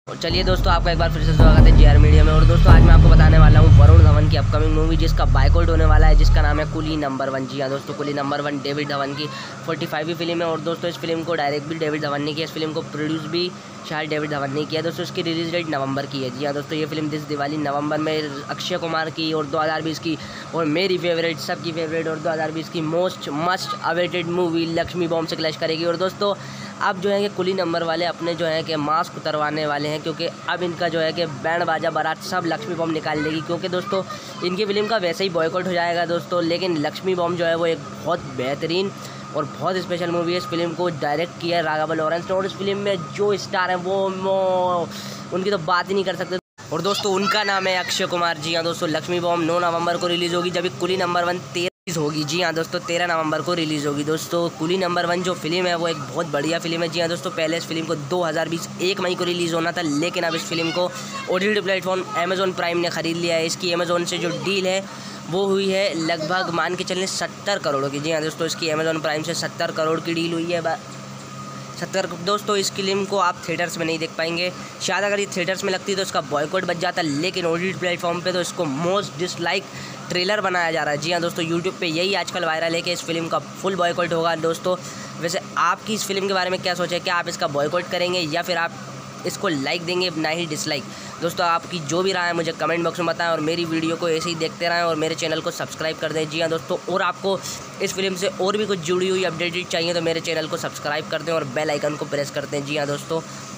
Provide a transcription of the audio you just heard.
और चलिए दोस्तों, आपका एक बार फिर से स्वागत है जीआर मीडिया में। और दोस्तों, आज मैं आपको बताने वाला हूँ वरुण धवन की अपकमिंग मूवी जिसका बायकॉट होने वाला है, जिसका नाम है कुली नंबर 1। जी हाँ दोस्तों, कुली नंबर 1 डेविड धवन की 45वीं फिल्म है। और दोस्तों, इस फिल्म को डायरेक्ट भी डेविड धवन ने किया, इस फिल्म को प्रोड्यूस भी शायद डेविड धवन ने किया। दोस्तों, इसकी रिलीज डेट नवंबर की है। जी हाँ दोस्तों, ये फिल्म दिस दिवाली नवंबर में अक्षय कुमार की और 2020 की और मेरी फेवरेट, सबकी फेवरेट और 2020 की most must awaited movie Laxmi bomb से क्लैश करेगी। और दोस्तों, अब जो है कि कुली नंबर वाले अपने जो है कि मास्क उतरवाने वाले हैं, क्योंकि अब इनका जो है कि बैंड बाजा बारात सब लक्ष्मी बॉम्ब निकाल लेगी। क्योंकि दोस्तों, इनकी फिल्म का वैसे ही बॉयकॉट हो जाएगा दोस्तों, लेकिन लक्ष्मी बॉम्ब जो है वो एक बहुत बेहतरीन और बहुत स्पेशल मूवी है। इस फिल्म को डायरेक्ट किया है राघव लॉरेंस ने, और इस फिल्म में जो स्टार हैं वो उनकी तो बात ही नहीं कर सकते। और दोस्तों, उनका नाम है अक्षय कुमार। जी हाँ दोस्तों, लक्ष्मी बॉम्ब 9 नवंबर को रिलीज़ होगी, जबकि कुली नंबर 1 13 होगी। जी हाँ दोस्तों, 13 नवंबर को रिलीज़ होगी। दोस्तों, कुली नंबर 1 जो फिल्म है वो एक बहुत बढ़िया फिल्म है। जी हाँ दोस्तों, पहले इस फिल्म को 2020 1 मई को रिलीज़ होना था, लेकिन अब इस फिल्म को OTT प्लेटफॉर्म अमेजॉन प्राइम ने ख़रीद लिया है। इसकी अमेजॉन से जो डील है वो हुई है लगभग मान के चलें 70 करोड़ की। जी हाँ दोस्तों, इसकी अमेजॉन प्राइम से 70 करोड़ की डील हुई है। 70। दोस्तों, इस फिल्म को आप थिएटर्स में नहीं देख पाएंगे। शायद अगर ये थिएटर्स में लगती तो इसका बॉयकॉट बच जाता, लेकिन OTT प्लेटफॉर्म पे तो इसको मोस्ट डिसलाइक ट्रेलर बनाया जा रहा है। जी हाँ दोस्तों, यूट्यूब पे यही आजकल वायरल है कि इस फिल्म का फुल बॉयकॉट होगा। दोस्तों, वैसे आपकी इस फिल्म के बारे में क्या सोच है? क्या आप इसका बॉयकॉट करेंगे या फिर आप इसको लाइक देंगे, ना ही डिसलाइक? दोस्तों, आपकी जो भी राय है मुझे कमेंट बॉक्स में बताएं, और मेरी वीडियो को ऐसे ही देखते रहें और मेरे चैनल को सब्सक्राइब कर दें। जी हाँ दोस्तों, और आपको इस फिल्म से और भी कुछ जुड़ी हुई अपडेटेड चाहिए तो मेरे चैनल को सब्सक्राइब कर दें और बेल आइकन को प्रेस कर दें। जी हाँ दोस्तों।